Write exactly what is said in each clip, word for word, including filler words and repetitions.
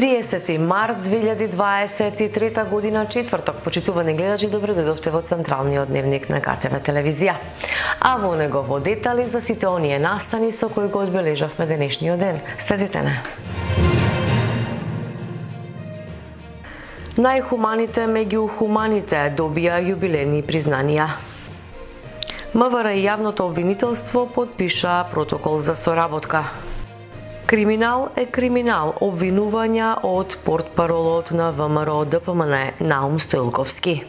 триесети март две илјади дваесет и трета година, четврток. Почитувани гледачи, добро дојдовте во централниот дневник на Ка Те Ве телевизија. А во него во детали за сите оние настани со кои го одбележавме денешниот ден. Следите не. Најхуманите меѓу хуманите добија јубилејни признанија. М В Р и јавното обвинителство подпиша протокол за соработка. Криминал е криминал, обвинувања од портпаролот на В М Р Д П М Н Наум Стоилковски.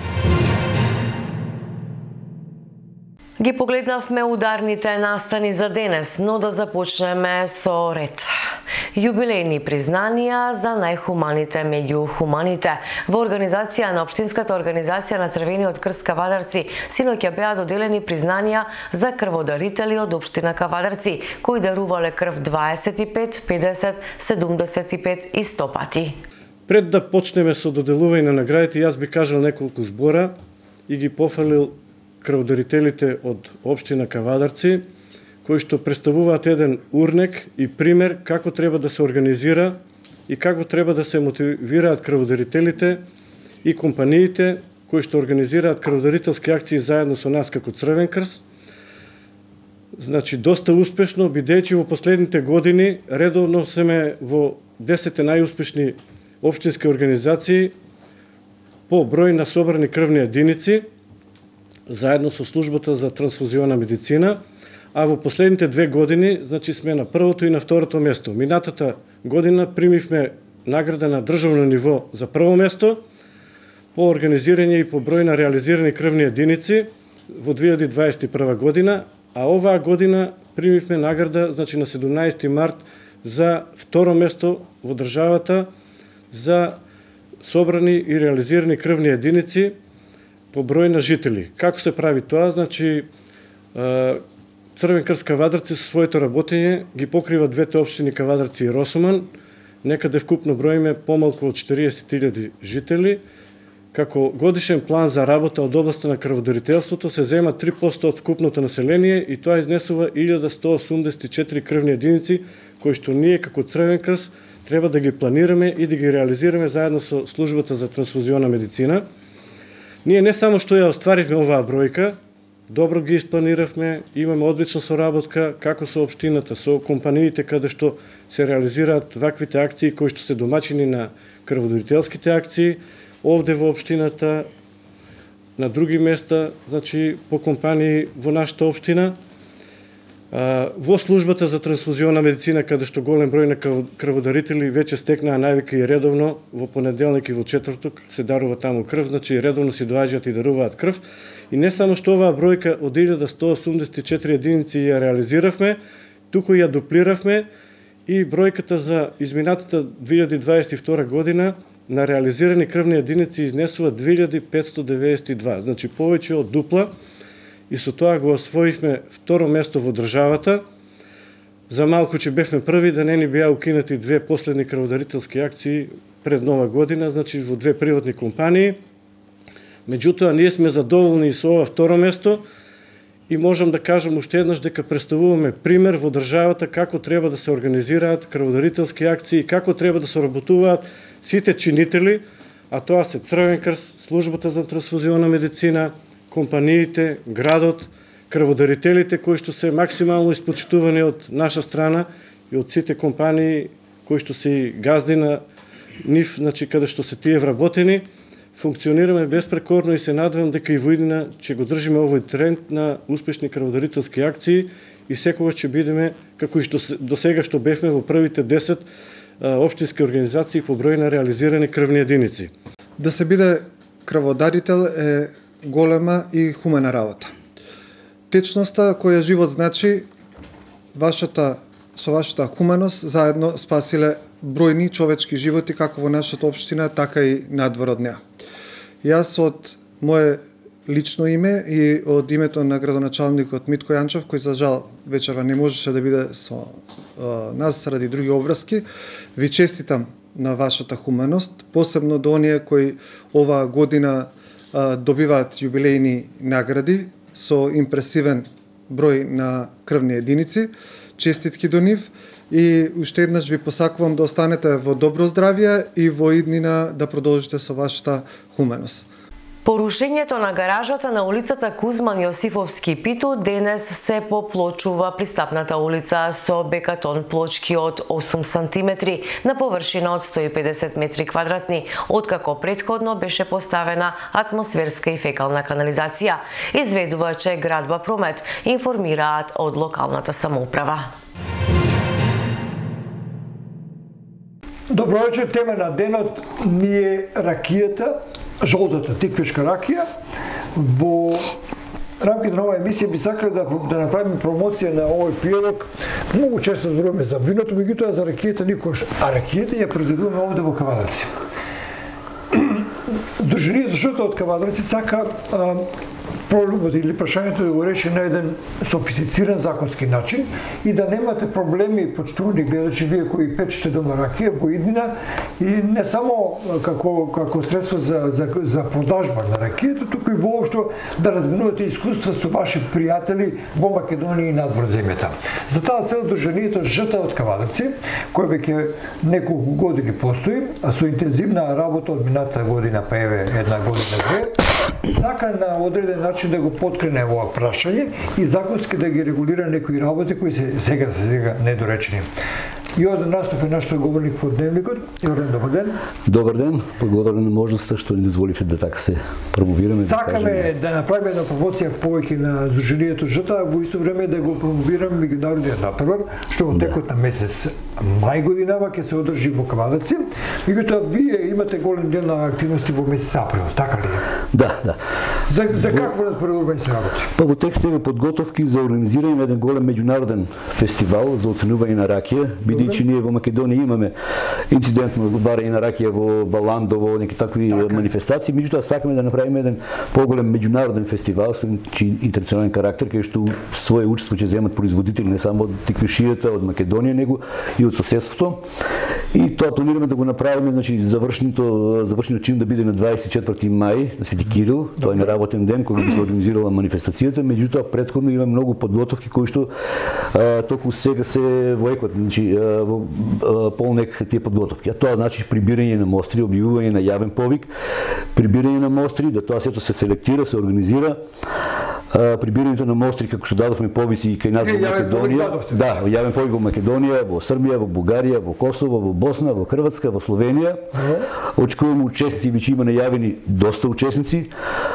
Ги погледнавме ударните настани за денес, но да започнеме со ред. Јубилејни признанија за најхуманите меѓу хуманите. Во организација на Општинската организација на Црвениот крст Кавадарци синоќа беа доделени признанија за крводарители од општина Кавадарци, кои дарувале крв дваесет и пет, педесет, седумдесет и пет и сто пати. Пред да почнеме со доделување на наградите, јас би кажал неколку збора и ги пофалил крводарителите од општина Кавадарци, кои што представуваат еден урнек и пример како треба да се организира и како треба да се мотивираат крводарителите и компаниите кои што организираат крводарителски акции заедно со нас како Црвен крст. Значи, доста успешно, бидејќи во последните години редовно сме во десет најуспешни општински организации по број на собрани крвни единици, заедно со службата за трансфузиона медицина, а во последните две години, значи, сме на првото и на второто место. Минатата година примивме награда на државно ниво за прво место по организирање и по број на реализирани крвни единици во две илјади дваесет и прва година, а оваа година примивме награда, значи, на седумнаесети март за второ место во државата за собрани и реализирани крвни единици по број на жители. Како се прави тоа? Значи, Црвен крст Кавадарци со своето работење ги покрива двете општини Кавадарци и Росуман, некаде вкупно броиме помалку од четириесет илјади жители. Како годишен план за работа од областа на крводарителството се зема три проценти од вкупното население и тоа изнесува илјада сто осумдесет и четири крвни единици, кои што ние како Црвен крст треба да ги планираме и да ги реализираме заедно со службата за трансфузиона медицина. Ние не само што ја остваривме оваа бројка, добро ги испланиравме, имаме одлична соработка како со општината, со компаниите каде што се реализираат ваквите акции кои што се домачини на крводарителските акции, овде во општината, на други места, значи по компании во нашата општина, во службата за трансфузиона медицина, каде што голем број на крводарители веќе стекнаа навика и редовно во понеделник и во четврток се дарува таму крв, значи редовно си доаѓаат и даруваат крв. И не само што оваа бројка од илјада сто осумдесет и четири единици ја реализиравме, туку ја дуплиравме и бројката за изминатата две илјади дваесет и втора година на реализирани крвни единици изнесува две илјади петсто деветдесет и два, значи повеќе од дупла, и со тоа го освоивме второ место во државата. За малку че бевме први, да не ни беа укинати две последни крводарителски акции пред нова година, значи во две приватни компании. Меѓутоа, ние сме задоволни со ова второ место и можам да кажам уште еднаш дека представуваме пример во државата како треба да се организираат крводарителски акции, како треба да соработуваат сите чинители, а тоа се Црвен крст, службата за трансфузиона медицина, компаниите, градот, крводарителите кои што се максимално испочитувани од наша страна и од сите компании кои што се газди на нив, значи каде што се тие вработени. Функционираме безпрекорно и се надевам дека и во иднина ќе го држиме овој тренд на успешни крводарителски акции и секогаш ќе бидеме како и што до сега што бевме во првите десет општински организации по број на реализирани крвни единици. Да се биде крводарител е голема и хумана работа. Течноста која живот значи, вашата со вашата хуманост заедно спасиле бројни човечки животи како во нашата општина, така и надвор од неа. Јас од мое лично име и од името на градоначалникот Митко Јанчев, кој за жал вечерва не можеше да биде со а, нас ради други обврски, ви честитам на вашата хуманост, посебно до оние кои оваа година а, добиваат јубилејни награди со импресивен број на крвни единици. Честитки до нив. и уште еднаш ви посакувам да останете во добро здравје и во иднина да продолжите со вашата хуменост. Порушењето на гаражата на улицата Кузман Јосифовски Питу денес се поплочува пристапната улица со бекатон плочки од осум сантиметри на површина од сто и педесет метри квадратни, откако претходно беше поставена атмосферска и фекална канализација, изведува че Градба Промет, информираат од локалната самоуправа. Добро вечер, тема на денот ни е ракијата, жолтата тиквешка ракија. Во рамките на оваа емисија би сакале да, да направиме промоција на овој пијалок. Многу често зборуваме за виното, меѓутоа за ракијата никош, а ракијата ја произведуваме овде во Кавадарци. Дружинијата жолта од Кавадарци сака а, проблемот или прашањето да го реши на еден софистициран законски начин и да немате проблеми, почитувани гледачи, вие кои печете дома ракија во иднина, и не само како како средство за за за продажба на ракијата, туку и воопшто да разменувате искуства со ваши пријатели во Македонија и надвор земјата. За таа цел Дружинијата Жта од Кавадарци, кој веќе неколку години постои, а со интензивна работа од минатата година, па еве една година две, сака на одреден начин да го поткрене ова прашање и законски да ги регулира некои работи кои се сега се сега недоречени. Јордан Растов е нашиот говорник во Дневникот. Јордан, добар ден. Добар ден, благодарам на можноста што ни дозволивте да така се промовираме. Сакаме да, да направиме една промоција повеќе на Дружинијата Жта, во исто време да го промовираме меѓународниот натпревар, што во текот на месец мај годинава ќе се одржи во Кавадарци. Меѓутоа вие имате голем дел на активности во месец април, така ли е? Да, да. За, за какво натпреварување се работи? Па во текст сега подготовки за организирање на еден голем меѓународен фестивал за оценување на ракија, бидејќи ние во Македонија имаме инцидентно варење на ракија во Валандово, неки такви така манифестации, меѓутоа сакаме да направиме еден поголем меѓународен фестивал со интернационален карактер, кај што своје учество ќе земат производители не само од тиквишијата од Македонија, него и од соседството. И тоа планираме да го направиме, значи завршното завршниот чин да биде на дваесет и четврти мај на Свети Кирил, тоа е неработен ден кога би се организирала манифестацијата, меѓутоа претходно има многу подготовки кои што а, токму сега се во екот, значи а, во а, полнек тие подготовки. А тоа значи прибирање на мостри, објавување на јавен повик, прибирање на мостри, да тоа сето се селектира, се организира. Прибирањето на мостри, како што дадовме повици и кај нас во Македонија, да, јавен повик во Македонија, во Србија, во Бугарија, во Косово, во Босна, во Хрватска, во Словенија. Очекуваме учесници, веќе има најавени доста учесници.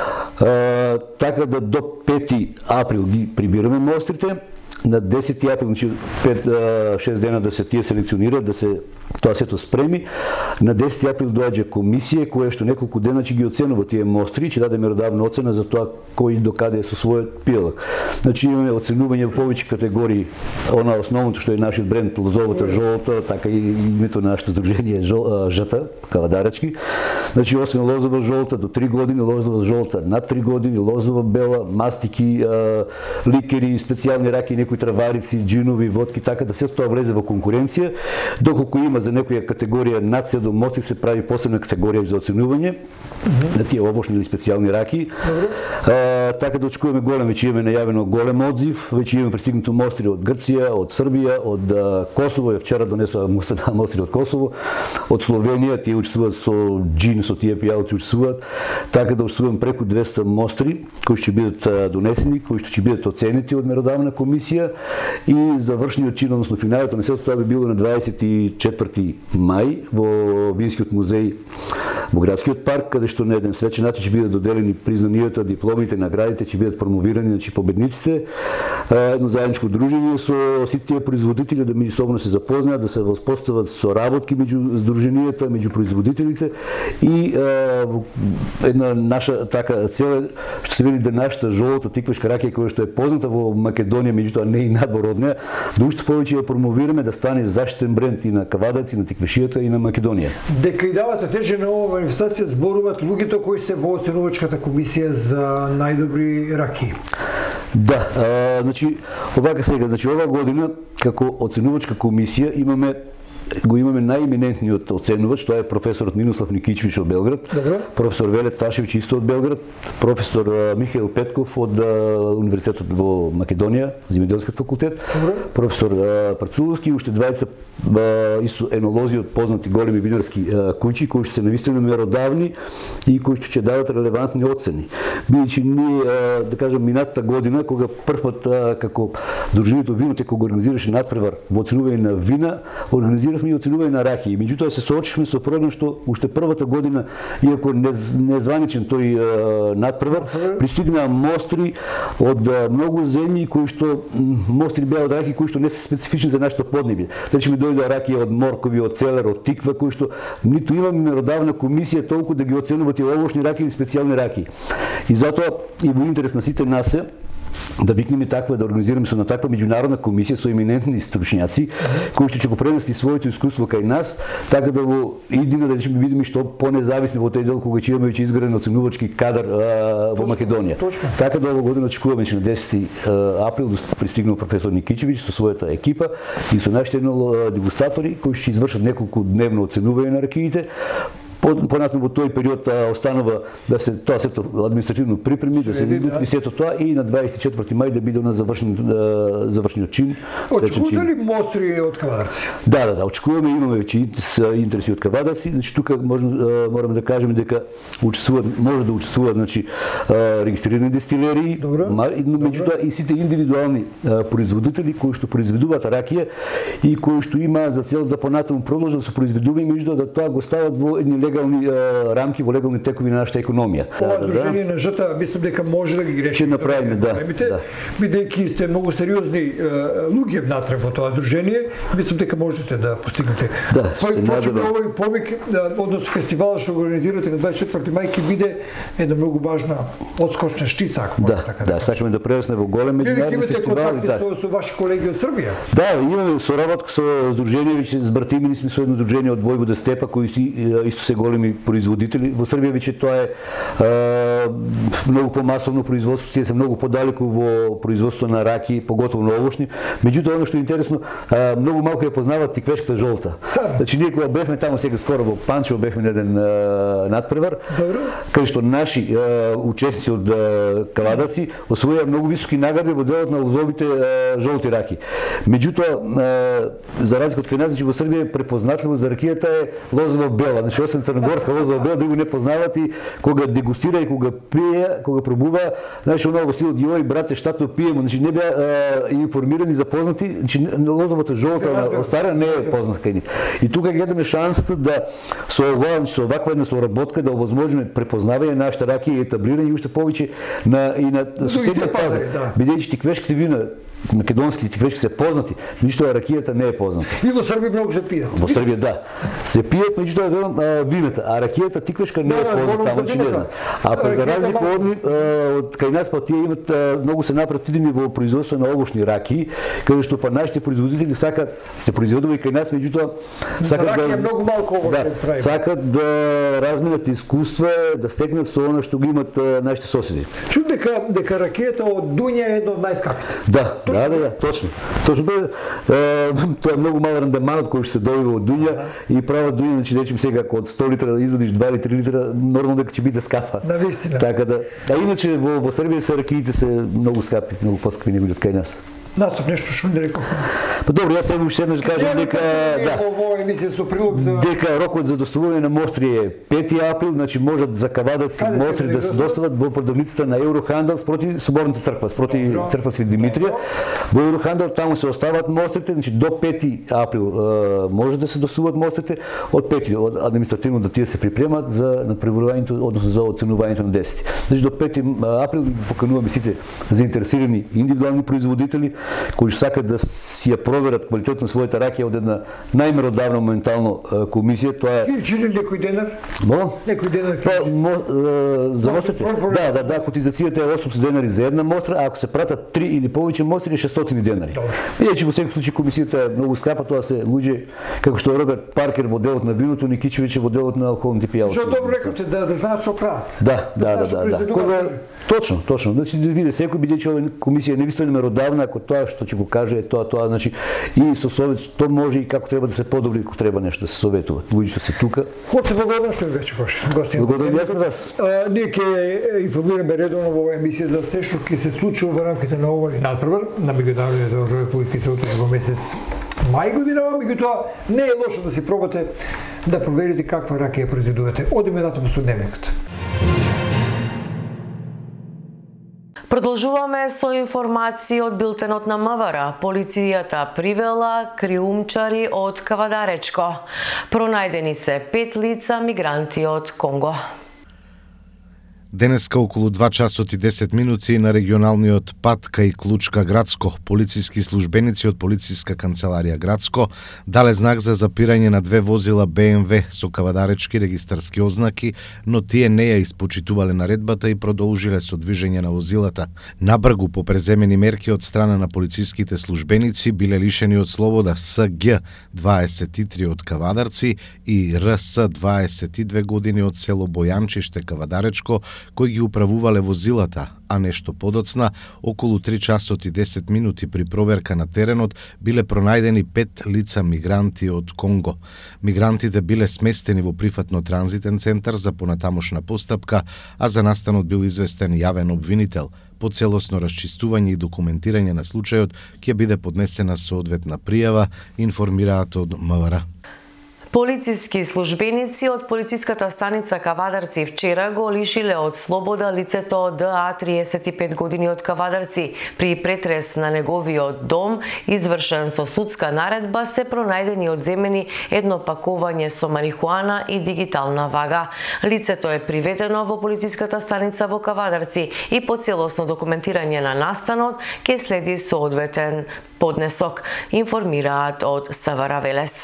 А, така да до пети април ги прибираме мострите. На десети април, значи пет-шест дена да се тие селекционираат, да се тоа сето спреми. На десети април доаѓа комисија која што неколку дена ќе ги оценува тие мостри, ќе даде меродавна оцена за тоа кој докаде е со својот пијалок. Значи имаме оценување во повеќе категории. Она основното што е нашиот бренд лозовата жолта, така и името на нашето здружение Жта, Кавадарачки. Значи освен лозова жолта до три години, лозова жолта над три години, лозова бела, мастики, ликери, специјални раки, некои travaрици, джинови, водки, така да се тоа влезе во конкуренција. Доколку има за некоја категорија над седум мостри, се прави посебна категорија за оценување на тие овошни или специјални раки. А, така да очекуваме голем, веќе имаме најавено голем одзив, веќе имаме пристигнато мостри од Грција, од Србија, од а, Косово, ја вчера донесоа мостри од Косово, од Словенија, тие учествуваат со джин, со тие пијалци учествуваат, така да учествуваме преку двесте мостри кои ќе бидат а, донесени, кои што ќе бидат оценети од меродавна комисија, и завршниот чин, односно финалето на сето тоа би било на дваесет и четврти мај во Винскиот музеј во градскиот парк, каде што на еден свечен начин ќе бидат доделени признанијата, дипломите, наградите, ќе бидат промовирани, значи победниците. Едно заедничко дружење со сите тие производители да меѓусобно се запознаат, да се воспостават соработки меѓу здруженијата, меѓу производителите, и е, една наша така цел што се вели да нашата жолта тиквешка ракија која што е позната во Македонија, меѓутоа не и надвор од неа, да уште повеќе ја промовираме, да стане заштитен бренд и на Кавадарци, на тиквешијата и на Македонија. Дека и давате тежење на оваа манифестација зборуваат луѓето кои се во оценувачката комисија за најдобри раки. Да, а, значи овака сега, значи оваа година како оценувачка комисија имаме го имаме најиминентниот оценувач, тоа е професорот Минослав Никичевич од Белград, Добре. професор Велет Ташевич исто од Белград, професор Михаил Петков од Универзитетот во Македонија, земјоделскиот факултет, Добре. професор Парцуловски и уште двајца исто енолози од познати големи винарски куќи кои што се навистина меродавни и кои што ќе дават релевантни оцени. Бидејќи ние, да кажам, минатата година, кога првпат како Дружињето виното кога организираше надпревар во оценување на вина, организиравме и оценување на ракии. Меѓутоа се соочивме со проблем што уште првата година, иако незваничен тој надпревар, пристигнаа мостри од многу земји кои што мостри беа од ракии кои што не се специфични за нашето поднебје. Речеме дојде ракија од моркови, од целер, од тиква, кои што ниту имаме меродавна комисија толку да ги оценуваат и овошни ракии или специјални ракии. И затоа и во интерес на сите нас е да викнеме таква, да организираме со на таква меѓународна комисија со еминентни стручњаци кои што ќе го пренести своето искуство кај нас, така да во иднина да ќе бидеме што понезависни во тој дел кога ќе имаме веќе изграден оценувачки кадар а, во Македонија. Точно. Така да ова година очекуваме че на десети април да пристигнува професор Никичевич со својата екипа и со нашите дегустатори кои ќе извршат неколку дневно оценување на ракиите. Понатаму во тој период останува да се тоа сето административно припреми, да се изготви сето тоа и на дваесет и четврти мај да биде на завршен завршниот чин. Очекувате ли мостри од кавадарци? Да, да, да, очекуваме, имаме веќе интереси од кавадарци, значи тука можеме мораме да кажеме дека учествуваат, може да учествуваат, значи регистрирани дестилерии, но меѓутоа и сите индивидуални производители кои што произведуваат ракија и кои што имаат за цел да понатаму продолжат да се произведува и меѓутоа да тоа го стават во едни легални а, рамки, во легални текови на нашата економија. Ова дружение на ЖТА, мислам дека може да ги реши. Ќе направиме, да. да. Бидејќи сте многу сериозни луѓе внатре во тоа дружение, мислам дека можете да постигнете. Да, се надевам. Овој повик, односно фестивалот што го организирате на дваесет и четврти мај ќе биде една многу важна одскочна штица, ако да, така да. Да, сакаме да прерасне во голем меѓународен фестивал. Вие имате контакти со, со ваши колеги од Србија? Да, имаме соработка со здружение, веќе збратимени сме со едно здружение од Војвода Степа кои си исто се големи производители. Во Србија веќе тоа е а, многу помасовно производство, тие се многу подалеку во производство на раки, поготово на овошни. Меѓутоа оно што е интересно, а, многу малку ја познаваат тиквешката жолта. Значи ние кога бевме таму сега скоро во Панчево бевме на еден надпревар, кај што наши а, учесници од кавадарци освоија многу високи награди во делот на лозовите а, жолти раки. Меѓутоа за разлика од кај нас, значи во Србија препознатливо за ракијата е лозова бела. Значи освен црногорска лозова бела, друго не познават и кога дегустира и кога пие, кога пробува, значи оно во стилот јој брате штатно пиемо, значи не беа информирани, запознати, значи лозовата жолта на остара не е позната кај нив. И тука гледаме шансата да со ова, со оваква една соработка да овозможиме препознавање на нашата ракија и етаблирање уште повеќе на и на соседниот пазар. Бидејќи тиквешките вина македонски тиквешки се познати, меѓутоа ракијата не е позната. И во Србија многу се пие. Во Србија да. Се пијат, меѓутоа велам вината, а ракијата тиквешка не е позната, таму че не знам. А па за разлика од од кај нас па тие имат многу се напратени во производство на овошни ракии, каде што па нашите производители сакаат се произведува и кај нас, меѓутоа сакаат да многу малку овој да, сакаат да разменат искуства, да стекнат со она што ги имат нашите соседи. Чув дека дека ракијата од Дуња е една од најскапите. Да. Да, да, да, точно. Точно бе, е, тоа е многу мал рандеманот кој што се добива од Дуња и права Дуња, значи речем сега ако од сто литра да извадиш два или три литра, нормално дека ќе биде скапа. Навистина. Така да. А иначе во, во Србија се ракиите се многу скапи, многу поскапи него од кај нас. Насов нешто што не реков. Па добро, јас сега уште еднаш кажам дека да. Во емисија со прилог за дека рокот за доставување на мостри е пети април, значи можат за кавадарци мостри да се достават во продавницата на Еврохандал спроти соборната црква, спроти црква Свети Димитрија. Во Еврохандал таму се оставаат мострите, значи до пети април може да се доставуваат мострите, од пети од административно да тие се припремат за надпреварувањето, односно за оценувањето на десети. Значи до пети април покануваме сите заинтересирани индивидуални производители кои сакаат да си ја проверат квалитетот на својата ракија од една најмеродавна моментално комисија, тоа е Чи некој денар? Молам? Некој денар? Па за мострите? Да, да, да, котизацијата е осумстотини денари за една мостра, а ако се пратат три или повеќе мостри е шестстотини денари. Иначе во секој случај комисијата е многу скапа, тоа се луѓе како што Роберт Паркер во делот на виното, Никичевич во делот на алкохолните пијалаци. Што добро рекавте да да знаат што прават. Да, да, да, да, да. Кога точно, точно. Значи да види секој бидејќи ова комисија е невистина меродавна, ако тоа што ќе го каже тоа тоа, значи и со совет што може и како треба да се подобри, ако треба нешто да се советува. Луѓето се тука. Хоце благодарам што ви беше гостин. Благодарам јас на вас. Ние ќе информираме редовно во оваа емисија за се што ќе се случува во рамките на овој надпревар на меѓународните оружјени политики во месец мај година, меѓутоа не е лошо да си пробате да проверите каква ракија произведувате. Одиме натаму со дневникот. Продолжуваме со информации од билтенот на МВР. Полицијата привела криумчари од Кавадаречко. Пронајдени се пет лица мигранти од Конго. Денеска околу два часот и десет минути на регионалниот пат кај Клучка Градско, полициски службеници од полициска канцеларија Градско дале знак за запирање на две возила Б М В со кавадаречки регистарски ознаки, но тие не ја испочитувале наредбата и продолжиле со движење на возилата. Набргу по преземени мерки од страна на полициските службеници биле лишени од слобода С Г дваесет и три од Кавадарци и Р С дваесет и две години од село Бојанчиште Кавадаречко, кои ги управувале возилата, а нешто подоцна, околу три часот и десет минути при проверка на теренот, биле пронајдени пет лица мигранти од Конго. Мигрантите биле сместени во прифатно-транзитен центар за понатамошна постапка, а за настанот бил известен јавен обвинител. По целосно расчистување и документирање на случајот ќе биде поднесена соодветна пријава, информираат од МВР. Полициски службеници од полициската станица Кавадарци вчера го лишиле од слобода лицето Д А триесет и пет години од Кавадарци. При претрес на неговиот дом, извршен со судска наредба, се пронајдени одземени едно пакување со марихуана и дигитална вага. Лицето е приведено во полициската станица во Кавадарци и по целосно документирање на настанот ќе следи соодветен поднесок, информираат од СВР Велес.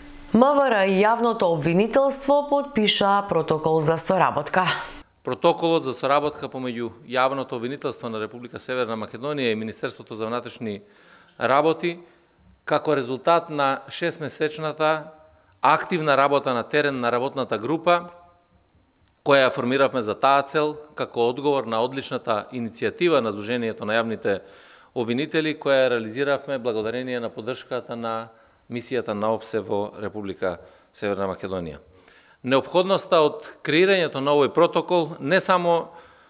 МВР и јавното обвинителство подпишаа протокол за соработка. Протоколот за соработка помеѓу јавното обвинителство на Република Северна Македонија и Министерството за внатрешни работи како резултат на шестмесечната активна работа на терен на работната група која ја формиравме за таа цел како одговор на одличната иницијатива на Сдруженијето на јавните обвинители која ја реализиравме благодарение на поддршката на мисијата на ОПСЕ во Република Северна Македонија. Неопходноста од креирањето на овој протокол не само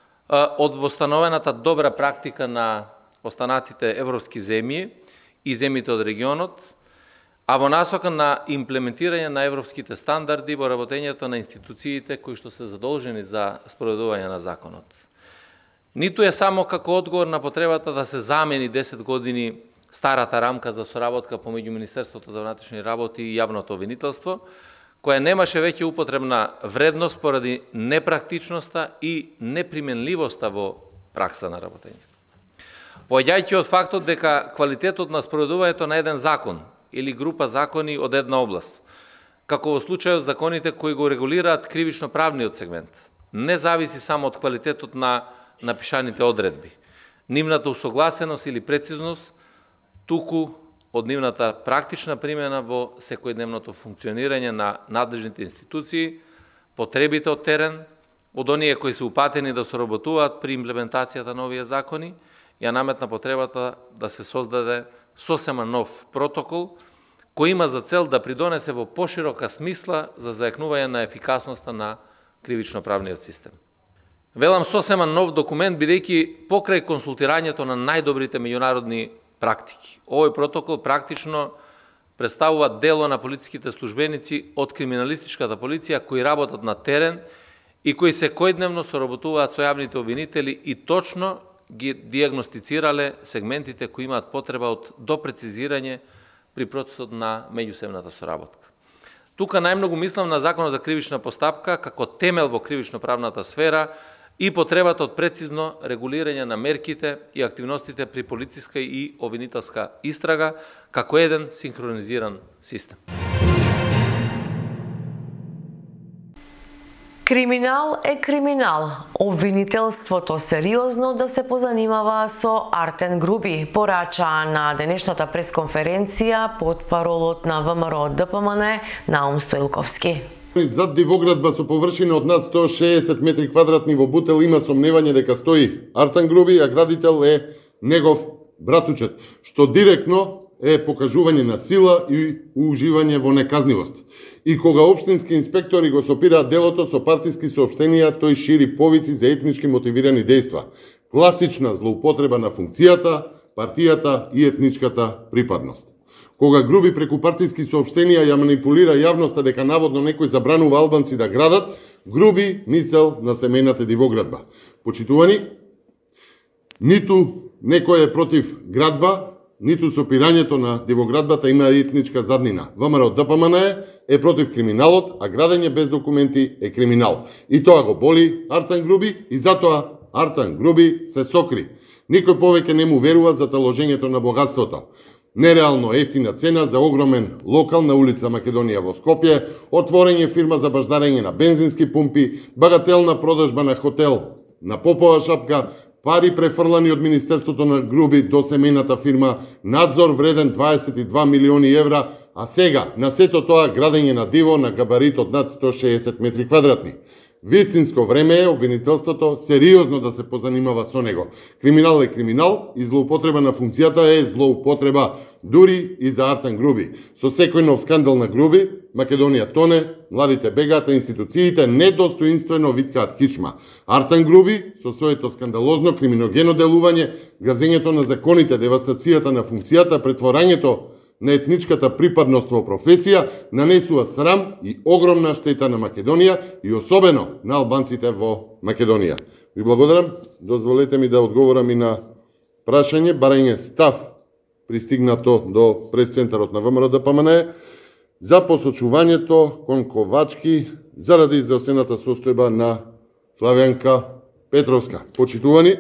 од востановената добра практика на останатите европски земји и земјите од регионот, а во насока на имплементирање на европските стандарди во работењето на институциите кои што се задолжени за спроведување на законот. Ниту е само како одговор на потребата да се замени десет години старата рамка за соработка помеѓу Министерството за внатрешни работи и јавното обвинителство, која немаше веќе употребна вредност поради непрактичноста и неприменливоста во пракса на работење. Поаѓајќи од фактот дека квалитетот на спроведувањето на еден закон или група закони од една област, како во случајот законите кои го регулираат кривично-правниот сегмент, не зависи само од квалитетот на напишаните одредби, нивната усогласеност или прецизност, туку од нивната практична примена во секојдневното функционирање на надлежните институции, потребите од терен, од оние кои се упатени да соработуваат при имплементацијата на овие закони, ја наметна потребата да се создаде сосема нов протокол, кој има за цел да придонесе во поширока смисла за зајакнување на ефикасноста на кривично-правниот систем. Велам сосема нов документ, бидејќи покрај консултирањето на најдобрите меѓународни практики. Овој протокол практично представува дело на полициските службеници од криминалистичката полиција кои работат на терен и кои секојдневно соработуваат со јавните обвинители и точно ги диагностицирале сегментите кои имаат потреба од допрецизирање при процесот на меѓусебната соработка. Тука најмногу мислам на Законот за кривична постапка како темел во кривично-правната сфера и потребата од прецизно регулирање на мерките и активностите при полициска и обвинителска истрага како еден синхронизиран систем. Криминал е криминал. Обвинителството сериозно да се позанимава со Артен Груби, порача на денешната пресконференција под паролот на ВМРО Д П М Н Наум Стоилковски. Зад дивоградба со површина од над сто шеесет метри квадратни во Бутел има сомневање дека стои Артен Груби, а градител е негов братучет, што директно е покажување на сила и уживање во неказнивост. И кога општински инспектори го сопираат делото со партиски соопштенија, тој шири повици за етнички мотивирани дејства. Класична злоупотреба на функцијата, партијата и етничката припадност. Кога Груби преку партиски соопштенија ја манипулира јавноста дека наводно некој забранува албанци да градат, Груби мисел на семејната дивоградба. Почитувани, ниту некој е против градба, ниту сопирањето на дивоградбата има етничка заднина. ВМРО Д П М Н е против криминалот, а градење без документи е криминал. И тоа го боли Артан Груби и затоа Артан Груби се сокри. Никој повеќе не му верува за таложењето на богатството. Нереално ефтина цена за огромен локал на улица Македонија во Скопје, отворење фирма за баждарење на бензински пумпи, багателна продажба на хотел на Попова шапка, пари префрлани од Министерството на Груби до семејната фирма, надзор вреден дваесет и два милиони евра, а сега на сето тоа градење на диво на габарит од над сто шеесет метри квадратни. Вистинско време е обвинителството сериозно да се позанимава со него. Криминал е криминал и злоупотреба на функцијата е злоупотреба, дури и за Артан Груби. Со секој нов скандал на Груби, Македонија тоне, младите бегаат, а институциите недостоинствено виткаат кичма. Артан Груби, со своето скандалозно криминогено делување, газењето на законите, девастацијата на функцијата, претворањето на етничката припадност во професија, нанесува срам и огромна штета на Македонија и особено на албанците во Македонија. Ви благодарам. Дозволете ми да одговорам и на прашање, барање став пристигнато до прес-центарот на ВМРО Д П М Н за посочувањето кон Ковачки заради здравствената состојба на Славјанка Петровска. Почитувани,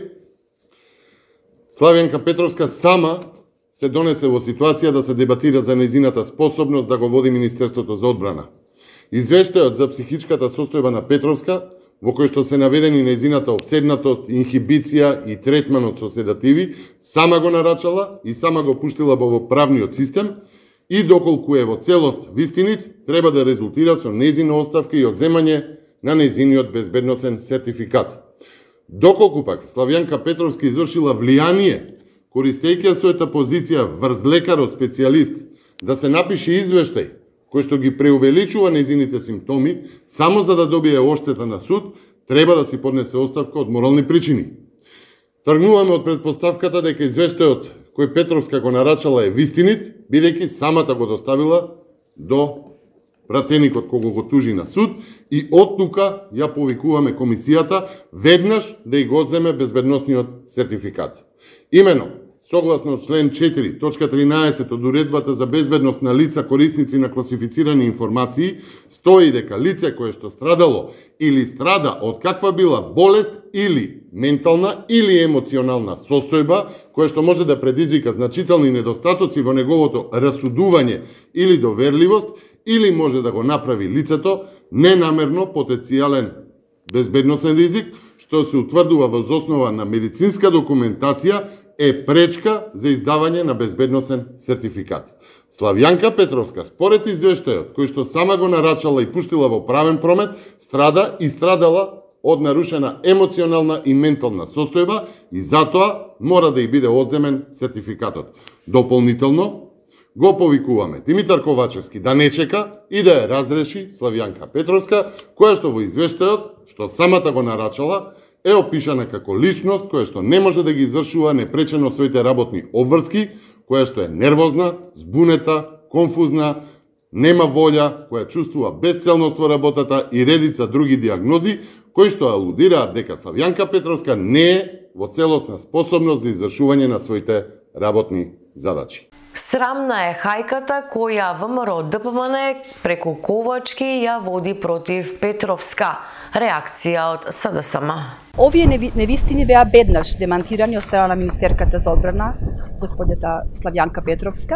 Славјанка Петровска сама се донесе во ситуација да се дебатира за нејзината способност да го води Министерството за одбрана. Извештајот за психичката состојба на Петровска, во кој што се наведени нејзината обседнатост, инхибиција и третманот со седативи, сама го нарачала и сама го пуштила во правниот систем и доколку е во целост вистинит, треба да резултира со нејзина оставка и одземање на нејзиниот безбедносен сертификат. Доколку пак Славјанка Петровска извршила влијание, користејќи својата позиција врз лекарот специјалист, да се напише извештај кој што ги преувеличува нејзините симптоми, само за да добие оштета на суд, треба да си поднесе оставка од морални причини. Тргнуваме од предпоставката дека извештајот кој Петровска го нарачала е вистинит, бидејќи самата го доставила до пратеникот кого го тужи на суд и оттука ја повикуваме комисијата веднаш да ја го одземе безбедносниот сертификат. Имено, согласно член четири, точка тринаесет од Уредбата за безбедност на лица корисници на класифицирани информации, стои дека лице кое што страдало или страда од каква била болест или ментална или емоционална состојба, која што може да предизвика значителни недостатоци во неговото расудување или доверливост, или може да го направи лицето ненамерно потенцијален безбедносен ризик, што се утврдува воз основа на медицинска документација, е пречка за издавање на безбедносен сертификат. Славјанка Петровска, според извештајот, кој што сама го нарачала и пуштила во правен промет, страда и страдала од нарушена емоционална и ментална состојба и затоа мора да ја биде одземен сертификатот. Дополнително, го повикуваме Димитар Ковачевски да не чека и да ја разреши Славјанка Петровска, која што во извештајот, што самата го нарачала, е опишана како личност која што не може да ги извршува непречено своите работни обврски, која што е нервозна, збунета, конфузна, нема волја, која чувствува безцелност во работата и редица други диагнози, кои што алудираат дека Славјанка Петровска не е во целосна способност за извршување на своите работни задачи. Срамна е хајката која ВМРО Д П М Н преку Ковачки ја води против Петровска. Реакција од С Д С М. Овие невистини беа беднаш демантирани од страна на Министерката за одбрана, господјата Славјанка Петровска.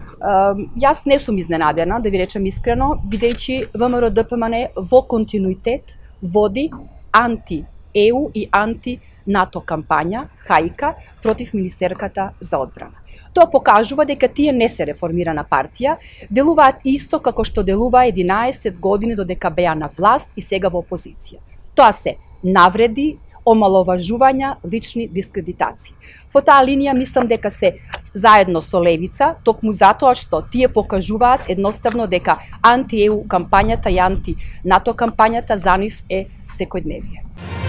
Јас не сум изненадена, да ви речем искрено, бидејќи ВМРО Д П М Н во континуитет води анти-Е У и анти-НАТО кампања, хајка, против Министерката за одбрана. Тоа покажува дека тие не се реформирана партија, делуваат исто како што делува единаесет години додека беа на власт и сега во опозиција. Тоа се навреди, омаловажувања, лични дискредитации. По таа линија мислам дека се заедно со левица, токму затоа што тие покажуваат едноставно дека анти-Е У кампањата и анти-НАТО кампањата за нив е секојдневие.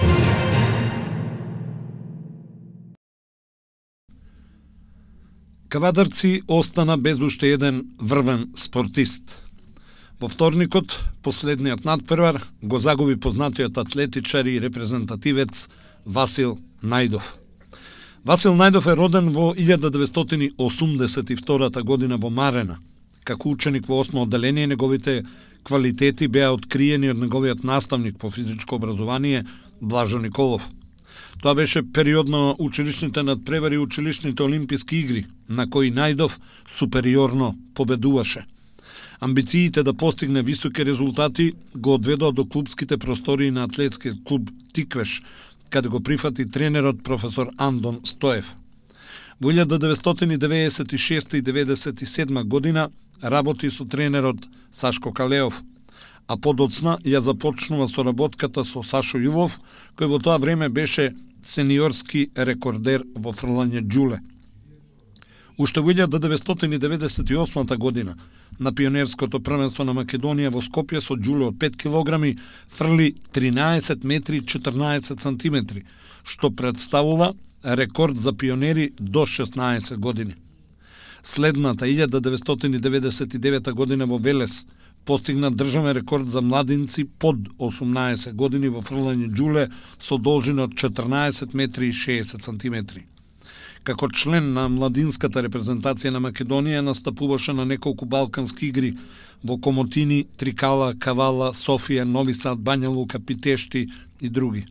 Кавадарци остана без уште еден врвен спортист. Во вторникот, последниот надпревар го загуби познатиот атлетичар и репрезентативец Васил Најдов. Васил Најдов е роден во илјада деветстотини осумдесет и втора година во Марена. Како ученик во осмо одделение, неговите квалитети беа откриени од неговиот наставник по физичко образование Блажо Николов. Тоа беше период на училишните надпревари и училишните олимписки игри, на кои Најдов супериорно победуваше. Амбициите да постигне високи резултати го одведоа до клубските простории на атлетскиот клуб Тиквеш, каде го прифати тренерот професор Андон Стоев. Во илјада деветстотини деветдесет и шеста и деветдесет и седма година работи со тренерот Сашко Калеов, а подоцна ја започнува соработката со Сашо Јувов, кој во тоа време беше сениорски рекордер во фрлање џуле. Уште во илјада деветстотини деветдесет и осма година на пионерското првенство на Македонија во Скопје со џуле од пет килограми фрли тринаесет метри и четрнаесет сантиметри, што представува рекорд за пионери до шеснаесет години. Следната илјада деветстотини деветдесет и девета година во Велес постигна државен рекорд за младинци под осумнаесет години во фрлање џуле со должина од четрнаесет метри и шеесет сантиметри. Како член на младинската репрезентација на Македонија настапуваше на неколку балкански игри во Комотини, Трикала, Кавала, Софија, Нови Сад, Бања Лука, Питешти и други.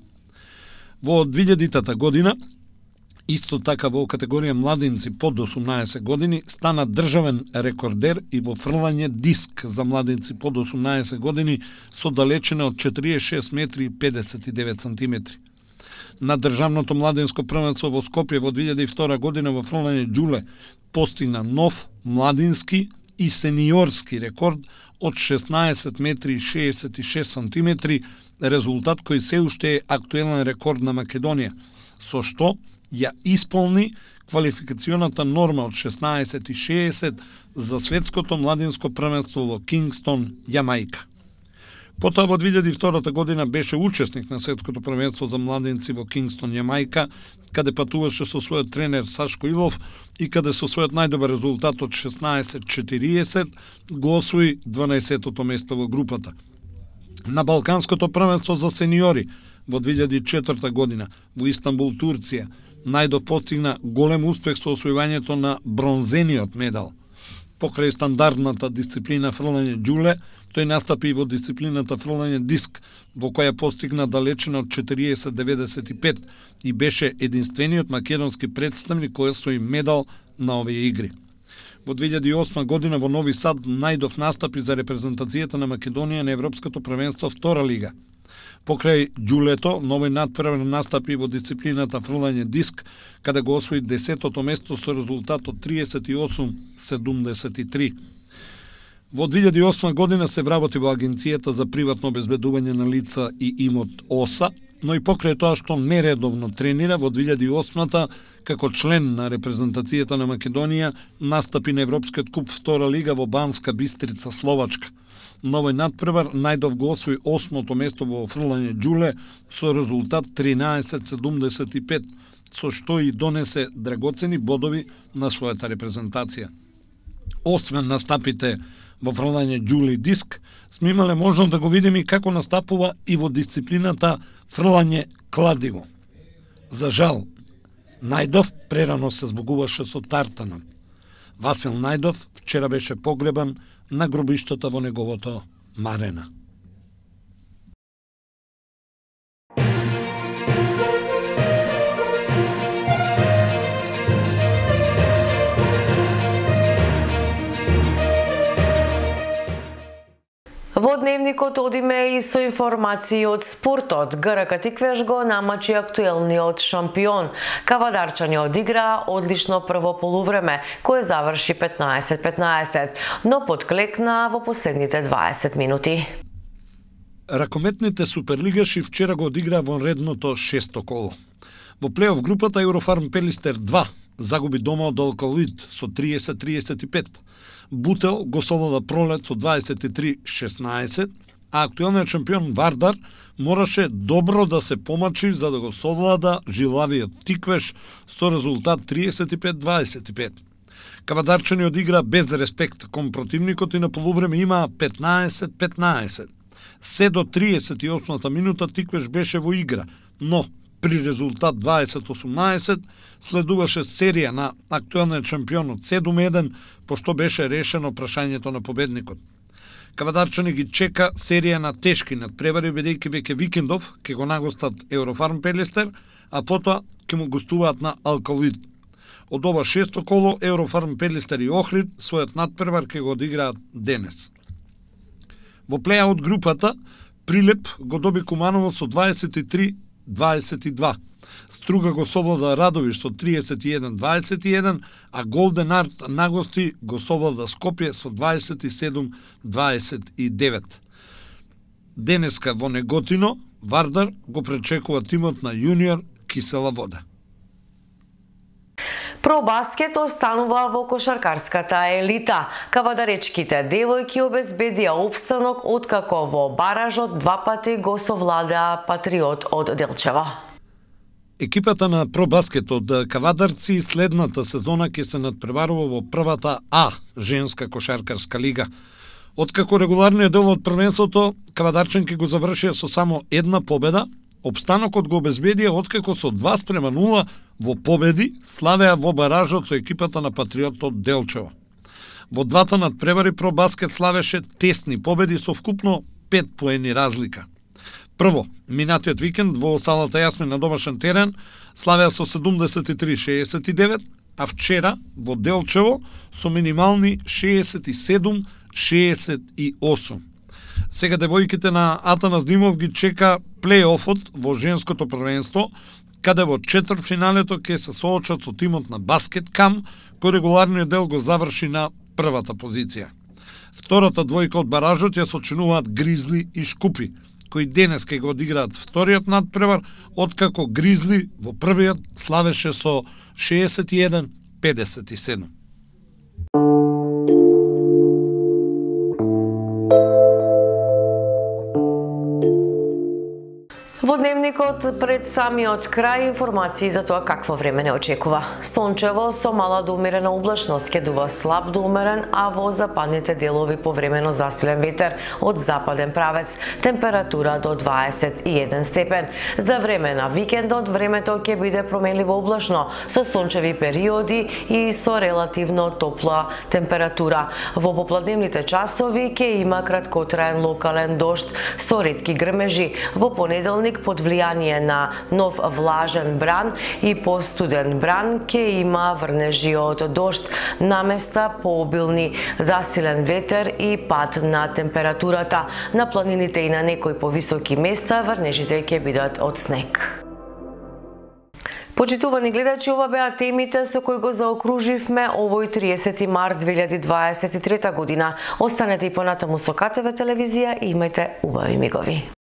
Во двилјадитата година, исто така во категорија младинци под осумнаесет години, стана државен рекордер и во фрлање диск за младинци под осумнаесет години со далечина од четириесет и шест метри и педесет и девет сантиметри. На државното младинско првенство во Скопје во две илјади и втора година во фрлање џуле постигна нов младински и сениорски рекорд од шеснаесет метри и шеесет и шест сантиметри, резултат кој се уште е актуелен рекорд на Македонија, со што ја исполни квалификационата норма од шеснаесет и шеесет за светското младинско првенство во Кингстон, Јамајка. Потоа во две илјади и втора година беше учесник на светското првенство за младинци во Кингстон, Јамајка, каде патуваше со својот тренер Сашко Илов и каде со својот најдобар резултат од шеснаесет четириесет го освои дванаесеттото место во групата. На Балканското првенство за сениори во две илјади и четврта година во Истанбул, Турција, Најдов постигна голем успех со освојувањето на бронзениот медал. Покрај стандардната дисциплина фрлање џуле, тој настапи и во дисциплината фрлање диск, во која постигна далечина од четириесет деветдесет и пет и беше единствениот македонски представник кој освои медал на овие игри. Во две илјади и осма година во Нови Сад Најдов настапи за репрезентацијата на Македонија на Европското првенство втора лига. Покрај џулето, новој надпревар настапи во дисциплината фрлање диск, каде го освои десетото место со резултат од триесет и осум седумдесет и три. Во две илјади и осма година се вработи во Агенцијата за приватно обезбедување на лица и имот ОСА, но и покрај тоа што нередовно тренира, во две илјади и осмата како член на репрезентацијата на Македонија настапи на Европскиот куп втора лига во Банска Бистрица, Словачка. Новој надпревар Најдов го освои осмото место во фрлање џуле со резултат тринаесет седумдесет и пет, со што и донесе драгоцени бодови на својата репрезентација. Освен настапите во фрлање џуле и диск, сме имале можност да го видиме и како настапува и во дисциплината фрлање кладиво. За жал, Најдов прерано се збогуваше со тартанот. Васил Најдов вчера беше погребан на гробиштата во неговото Марена. Во дневникот одиме и со информации од спортот. ГРК Тиквеш го намачи актуелниот шампион. Кавадарчани одигра одлично прво полувреме, кое заврши петнаесет петнаесет, но подклекна во последните дваесет минути. Ракометните суперлигаши вчера го одиграа во редното шесто коло. Во плей-оф групата Еврофарм Пелистер два загуби дома од Алкалоид со триесет триесет и пет. Бутел го совлада Пролет со дваесет и три шеснаесет, а актуелниот шампион Вардар мораше добро да се помачи за да го совлада жилавиот Тиквеш со резултат триесет и пет дваесет и пет. Кавадарчани одигра без респект кон противникот и на полувреме имаа петнаесет петнаесет. Се до триесет и осмата минута Тиквеш беше во игра, но при резултат дваесет осумнаесет следуваше серија на актуелниот шампионот седум еден, пошто беше решено прашањето на победникот. Кавадарчани ги чека серија на тешки надпревари, бидејќи веќе викендов ќе го нагостат Еврофарм Пелистер, а потоа ќе му гостуваат на Алкалоид. Од ова шесто коло Еврофарм Пелистер и Охрид својот надпревар ќе го одиграат денес. Во плејаут групата Прилеп го доби Куманово со дваесет и три дваесет и два. Струга го совлада Радовиш со триесет и еден дваесет и еден, а Голден Арт нагости го совлада Скопје со дваесет и седум дваесет и девет. Денеска во Неготино Вардар го пречекува тимот на Јуниор Кисела вода. Пробаскет останува во кошаркарската елита. Кавадаречките девојки обезбедија опстанок откако во баражот два пати го совладаа Патриот од Делчева. Екипата на Пробаскет од Кавадарци следната сезона ќе се надпреварува во првата А женска кошаркарска лига. Откако регуларниот дел од првенството, кавадарчанки го завршија со само една победа, опстанокот го обезбедија откако со два спрема нула во победи славеа во баражот со екипата на Патриот од Делчево. Во двата надпревари Пробаскет славеше тесни победи со вкупно пет поени разлика. Прво, минатиот викенд во салата Јасмин на домашен терен славеа со седумдесет и три шеесет и девет, а вчера во Делчево со минимални шеесет и седум шеесет и осум. Сега девојките на Атанас Димов ги чека плей-офот во женското првенство, каде во четвртфиналето ќе се соочат со тимот на Баскет Кам, кој регуларниот дел го заврши на првата позиција. Втората двојка од баражот ја сочинуваат Гризли и Шкупи, кои денес ќе го одиграат вториот надпревар, откако Гризли во првиот славеше со шеесет и еден педесет и седум. Во дневникот пред самиот крај информации за тоа какво време не очекува. Сончево со мала до умерена облачност, ќе дува слаб до умерен, а во западните делови повремено засилен ветер од западен правец. Температура до дваесет и еден степен. За време на викендот времето ќе биде променливо облачно со сончеви периоди и со релативно топла температура. Во попладневните часови ќе има краткотраен локален дожд со ретки грмежи. Во понеделник под влијание на нов влажен бран и постуден бран ќе има врнежи од дожд, наместа пообилни засилен ветер и пад на температурата. На планините и на некои повисоки места врнежите ќе бидат од снег. Почитувани гледачи, ова беа темите со кои го заокруживме овој триесети март две илјади дваесет и трета година. Останете и понатаму со КТВ телевизија и имајте убави мигови.